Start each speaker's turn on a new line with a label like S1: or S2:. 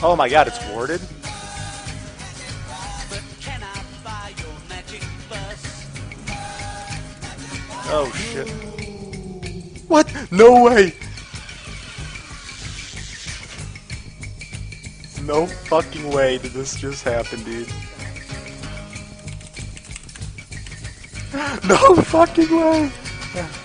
S1: Oh my god, it's warded? Oh shit. What? No way! No fucking way did this just happen, dude. No fucking way!